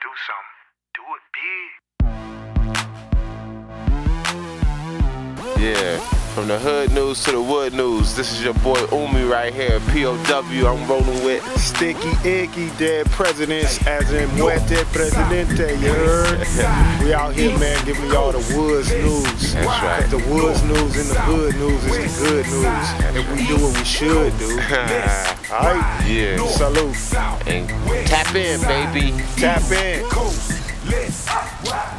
do something, do it big. Yeah, from the hood news to the wood news, this is your boy Umi right here, POW. I'm rolling with Sticky Icky, dead presidents, as in Muerte Presidente, you heard? We out here, man, giving y'all the woods news. That's right. The woods news and the hood news is the good news. If we do what we should do. Alright? Yeah. Salute. And tap in, baby. Tap in.